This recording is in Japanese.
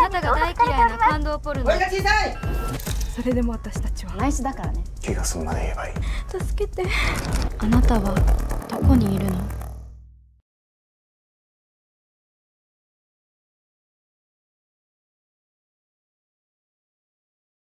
なたが大嫌いな感動ポルノ。 声が小さい。 それでも私たちは内緒だからね。 気が済むまで言えばいい。 助けて。あなたはどこにいるの？